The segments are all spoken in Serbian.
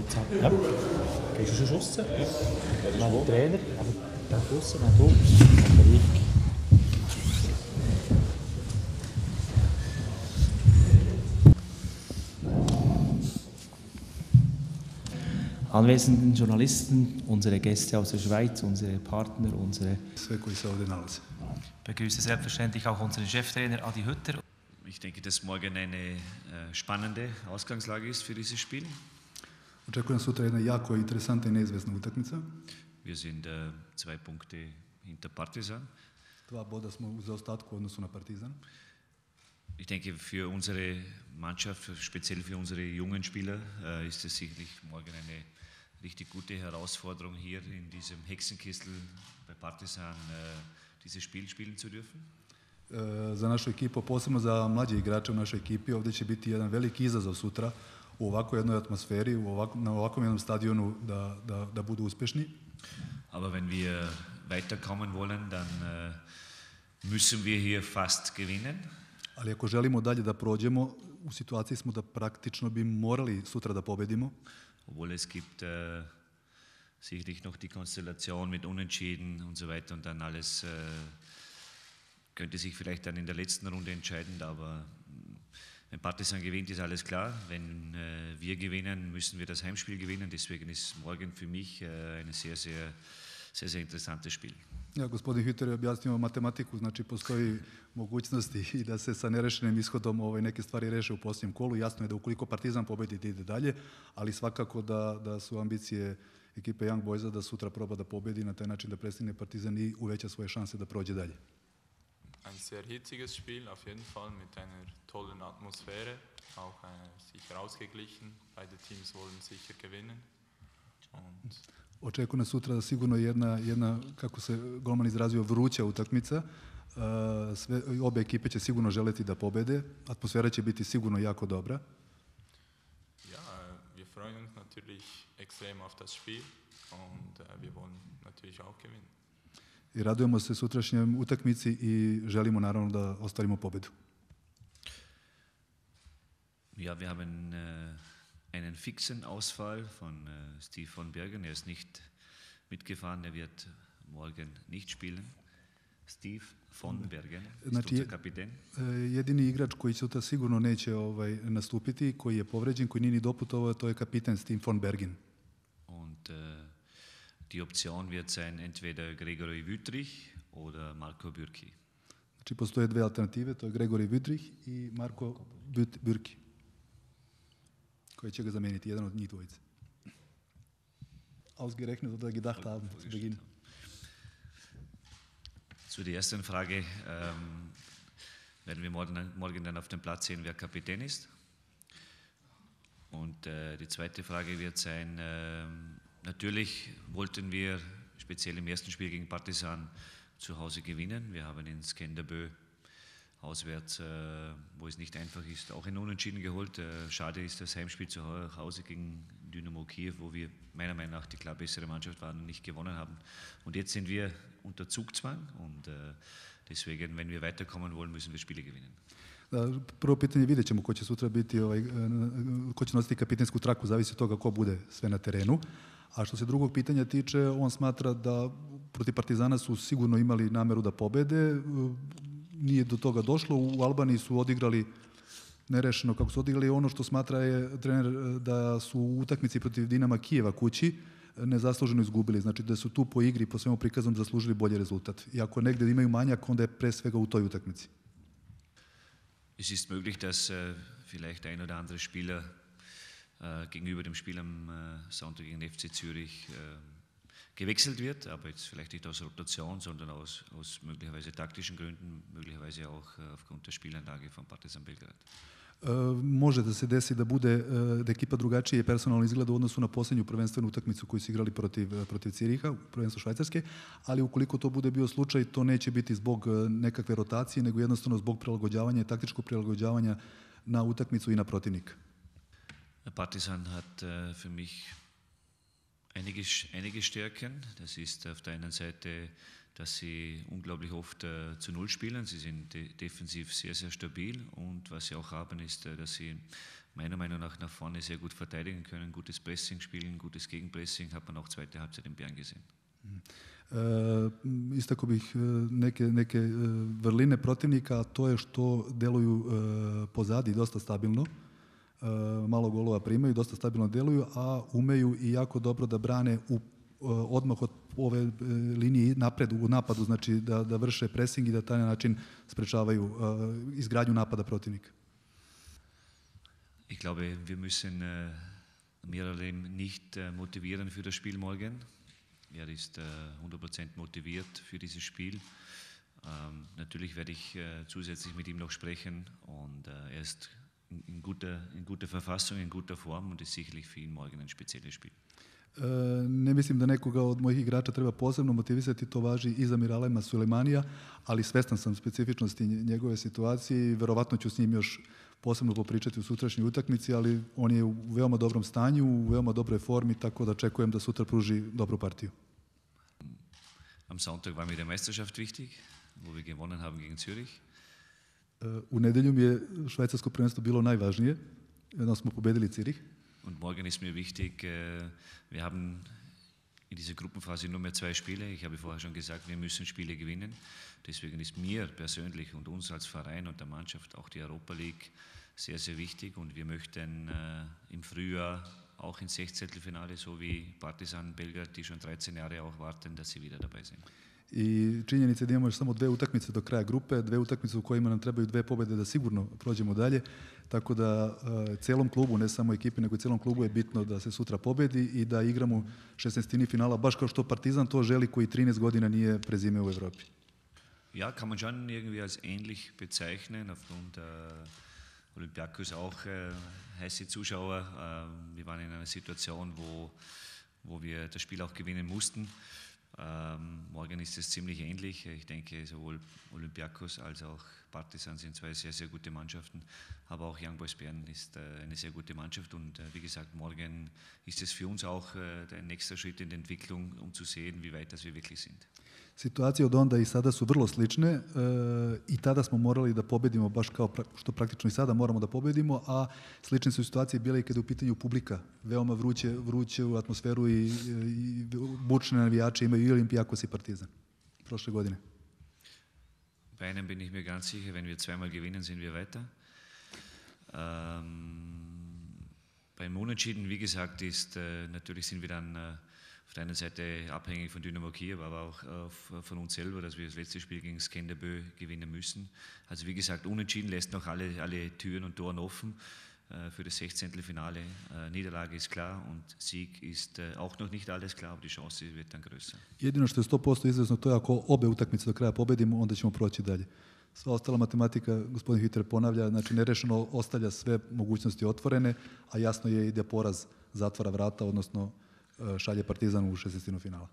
zack. Ja. Gehst du schon raus? Dann der Trainer, aber dann raus, dann du. Aber ich. Anwesenden Journalisten, unsere Gäste aus der Schweiz, unsere Partner, unsere... Begrüße selbstverständlich auch unseren Cheftrainer Adi Hütter. Ich denke, dass morgen eine spannende Ausgangslage ist für dieses Spiel. Očekujem sutra jedna jako interesantna i neizvesna utakmica. Wir sind 2 Punkte hinter Partizan. 2 boda smo u zaostatku u odnosu na Partizan. Ich denke, für unsere Mannschaft, speziell für unsere jungen Spieler, ist es sicherlich morgen eine richtig gute Herausforderung, hier in diesem Hexenkessel bei Partizan dieses Spiel spielen zu dürfen. Za našu ekipu, posebno za mlađe igrače u našoj ekipi, ovdje će biti jedan veliki izazov sutra u ovakvoj jednoj atmosferi, na ovakvom jednom stadionu da budu uspješni. Aber wenn wir weiterkommen wollen, dann müssen wir hier fast gewinnen. Ali ako želimo dalje da prođemo, u situaciji smo da praktično bi morali sutra da pobedimo. Obwohl es gibt sicherlich noch die Konstellation mit Unentschieden und so weiter und dann alles könnte sich vielleicht dann in der letzten Runde entscheiden, aber wenn Partizan gewinnt, ist alles klar. Wenn wir gewinnen, müssen wir das Heimspiel gewinnen. Deswegen ist morgen für mich ein sehr, sehr interessantes Spiel. Ja, gospodin Hütter je objasnio matematiku, znači postoji mogućnosti i da se sa nerešenim ishodom neke stvari reše u posljednjem kolu. Jasno je da ukoliko Partizan pobedi ide dalje, ali svakako da su ambicije ekipe Young Boysa da sutra proba da pobedi na taj način da prestigne Partizan i uveća svoje šanse da prođe dalje. Ein sehr hitziges Spiel, auf jeden Fall, mit einer tollen Atmosphäre, auch sicher ausgeglichen. Beide Teams wollen sicher gewinnen. Očekuje nas sutra sigurno jedna, kako se golman izrazio, vruća utakmica. Obe ekipe će sigurno želeti da pobede. Atmosfera će biti sigurno jako dobra. Ja, wir freuen uns natürlich extrem auf das Spiel und wir wollen natürlich auch gewinnen. I radujemo se sutrašnjem utakmici i želimo naravno da ostvarimo pobedu. Ja, wir haben einen fixen Ausfall von Steve von Bergen. Er ist nicht mitgefahren, er wird morgen nicht spielen. Steve von Bergen ist unser Kapitän. Jedini igrač koji sutra sigurno neće nastupiti, koji je povređen, koji nije ni doputovao, to je kapiten Steve von Bergen. Und die Option wird sein entweder Gregory Wüttrich oder Marco Bürki. Znači postoje 2 alternative, to je Gregory Wüttrich i Marco Bürki, koji će ga zameniti, jedan od njih dvojice. Ausgerechnet oder gedacht haben zu Beginn. Zu der ersten Frage werden wir morgen dann auf dem Platz sehen, wer Kapitän ist. Und die zweite Frage wird sein, natürlich wollten wir speziell im ersten Spiel gegen Partizan zu Hause gewinnen. Wir haben in Skanderbeu auswärts, wo es nicht einfach ist, auch ein Unentschieden geholt. Schade ist das Heimspiel zu Hause gegen Dynamo Kiew, wo wir meiner Meinung nach die klar bessere Mannschaft waren und nicht gewonnen haben. Und jetzt sind wir unter Zugzwang und deswegen, wenn wir weiterkommen wollen, müssen wir Spiele gewinnen. Prvo pitanje, vidjet ćemo ko će sutra biti, ko će nositi kapitensku traku, zavisi od toga ko bude sve na terenu. A što se drugog pitanja tiče, on smatra da protiv Partizana su sigurno imali nameru da pobede. Nije do toga došlo. U Albaniji su odigrali nerešeno kako su odigrali. Ono što smatra je trener da su u utakmici protiv Dinama Kijeva kući nezasluženo izgubili. Znači da su tu po igri, po svemu prikazom zaslužili bolji rezultat. I ako negdje imaju manjak, onda je pre svega u toj utakmici. Es ist möglich, dass vielleicht ein oder andere Spieler gegenüber dem Spiel am Sonntag gegen FC Zürich gewechselt wird, aber jetzt vielleicht nicht aus Rotation, sondern aus möglicherweise taktischen Gründen, möglicherweise auch aufgrund der Spielanlage von Partizan Belgrad. Može da se desi da bude da ekipa drugačije personalno izgleda u odnosu na posljednju prvenstvenu utakmicu koju su igrali protiv Ciriha, prvenstvo Švajcarske, ali ukoliko to bude bio slučaj, to neće biti zbog nekakve rotacije, nego jednostavno zbog prilagođavanja i taktičkog prilagođavanja na utakmicu i na protivnika. Partizan hat für mich einige Stärken. Das ist auf der einen Seite, dass sie unglaublich oft zu Null spielen. Sie sind defensiv sehr, sehr stabil und was sie auch haben, ist, dass sie meiner Meinung nach vorne sehr gut verteidigen können, gutes Pressing spielen, gutes Gegenpressing, hat man auch zweite Halbzeit in Bern gesehen. Istako bih neke vrline protivnika, a to je što deluju pozadi dosta stabilno, malo golova primaju, dosta stabilno deluju, a umeju i jako dobro da brane odmah od ove linije napred u napadu, znači da vrše pressing i da taj način sprečavaju izgradnju napada protivnika. Ich glaube, wir müssen Miralem nicht motivieren für das Spiel morgen. Er ist 100% motiviert für dieses Spiel. Natürlich werde ich zusätzlich mit ihm noch sprechen und er ist in guter Verfassung, in guter Form und ist sicherlich für ihn morgen ein spezielles Spiel. Ne mislim da nekoga od mojih igrača treba posebno motivisati, to važi i za Miralema Sulejmanija, ali svestan sam specifičnosti njegove situacije i verovatno ću s njim još posebno popričati u sutrašnjoj utakmici, ali on je u veoma dobrom stanju, u veoma dobroj formi, tako da očekujem da sutra pruži dobru partiju. Am Sonntag war mir die Meisterschaft wichtig, wo wir gewonnen haben gegen Zürich. U nedelju mi je švajcarsko prvenstvo bilo najvažnije, jedno smo pobedili Zürich. Und morgen ist mir wichtig, wir haben in dieser Gruppenphase nur mehr 2 Spiele. Ich habe vorher schon gesagt, wir müssen Spiele gewinnen. Deswegen ist mir persönlich und uns als Verein und der Mannschaft auch die Europa League sehr, sehr wichtig. Und wir möchten im Frühjahr auch ins Sechzehntelfinale, so wie Partizan Belgrad, die schon 13 Jahre auch warten, dass sie wieder dabei sind. I činjenica je da imamo još samo 2 utakmice do kraja grupe, 2 utakmice u kojima nam trebaju 2 pobjede da sigurno prođemo dalje, tako da celom klubu, ne samo ekipi, nego i celom klubu je bitno da se sutra pobjedi i da igramo 16. finala, baš kao što Partizan to želi, koji 13 godina nije prezimio u Evropi. Ja, kann man schon irgendwie als ähnlich bezeichnen, aufgrund Olympiakos auch heiße Zuschauer. Wir waren in einer Situation, wo wir das Spiel auch gewinnen mussten. Morgen ist es ziemlich ähnlich. Ich denke, sowohl Olympiakos als auch Partizan sind 2 sehr, sehr gute Mannschaften. Aber auch Young Boys Bern ist eine sehr gute Mannschaft. Und wie gesagt, morgen ist es für uns auch ein nächster Schritt in der Entwicklung, um zu sehen, wie weit das wir wirklich sind. Situacije od onda i sada su vrlo slične i tada smo morali da pobedimo baš kao što praktično i sada moramo da pobedimo, a slične su situacije bile i kada je u pitanju publika. Veoma vruće u atmosferu i bučne navijače imaju i Olympiakos i Partizan prošle godine. Bei einem bin ich mir ganz sicher, wenn wir 2-mal gewinnen, sind wir weiter. Beim Unentschieden, wie gesagt, natürlich sind wir dann auf der einen Seite abhängig von Dynamo Kiew, aber auch von uns selber, dass wir das letzte Spiel gegen Skanderbeu gewinnen müssen. Also wie gesagt, Unentschieden lässt noch alle Türen und Toren offen für das 16. Finale. Niederlage ist klar und Sieg ist auch noch nicht alles klar, aber die Chance wird dann größer. Jedino što je 100% izvesno, to je ako obe utakmice do kraja pobedimo, onda ćemo proći dalje. Sva ostala matematika, gospodin Hütter ponavlja, znači nerešeno ostavlja sve mogućnosti otvorene, a jasno je i da poraz zatvara vrata, odnosno šalje Partizan u 16. finala.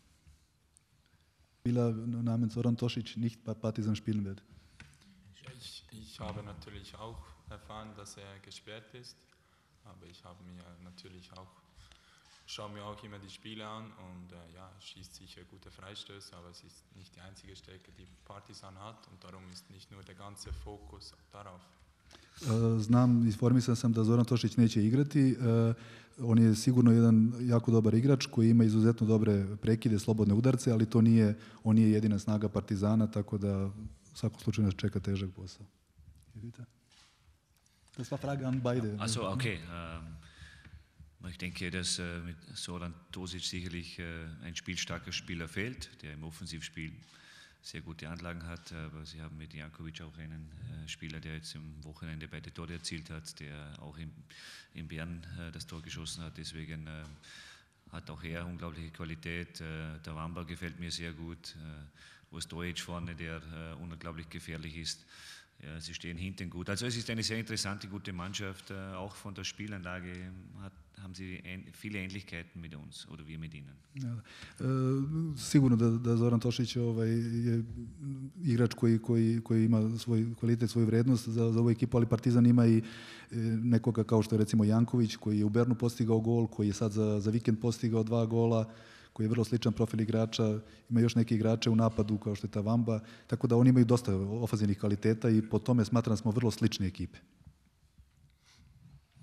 Spieler namens Zoran Tosic nicht bei Partizan spielen wird. Ich habe natürlich auch erfahren, dass gesperrt ist, aber ich habe mir natürlich auch, schaue mir auch immer die Spiele an und ja, schießt sicher gute Freistöße, aber es ist nicht die einzige Stärke, die Partizan hat und darum ist nicht nur der ganze Fokus darauf. Znam, informisan sam da Zoran Tošić neće igrati. On je sigurno jedan jako dobar igrač koji ima izuzetno dobre prekide, slobodne udarce, ali on nije jedina snaga Partizana, tako da u svakom slučaju nas čeka težak posao. Das war Frage an beide. Also okay. Ich denke, dass mit Zoran Tosic sicherlich ein spielstarker Spieler fehlt, der im Offensivspiel sehr gute Anlagen hat, aber sie haben mit Jankovic auch einen Spieler, der jetzt am Wochenende beide Tore erzielt hat, der auch in Bern das Tor geschossen hat, deswegen hat auch er unglaubliche Qualität. Der Wamba gefällt mir sehr gut, Ostojic vorne, der unglaublich gefährlich ist. Ja, sie stehen hinten gut. Also es ist eine sehr interessante, gute Mannschaft. Auch von der Spielanlage haben sie viele Ähnlichkeiten mit uns oder wir mit ihnen. Ja, sigurno da Zoran Tošić je igrač koji ima svoj kvalitet, svoju vrednost za ovu ekipu, ali Partizan ima i nekoga kao što je recimo Janković, koji je u Bernu postigao gol, koji je sad za vikend postigao 2 gola, koji je vrlo sličan profil igrača, ima još neki igrače u napadu kao što je ta Vamba, tako da oni imaju dosta ofanzivnih kvaliteta i po tome smatram da smo vrlo slične ekipe.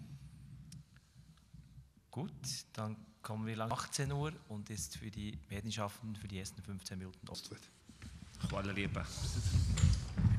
Gut, dann kommen wir lang 18 Uhr und ist für die Medienschaften für die ersten 15 Minuten offen. Hvala lepa.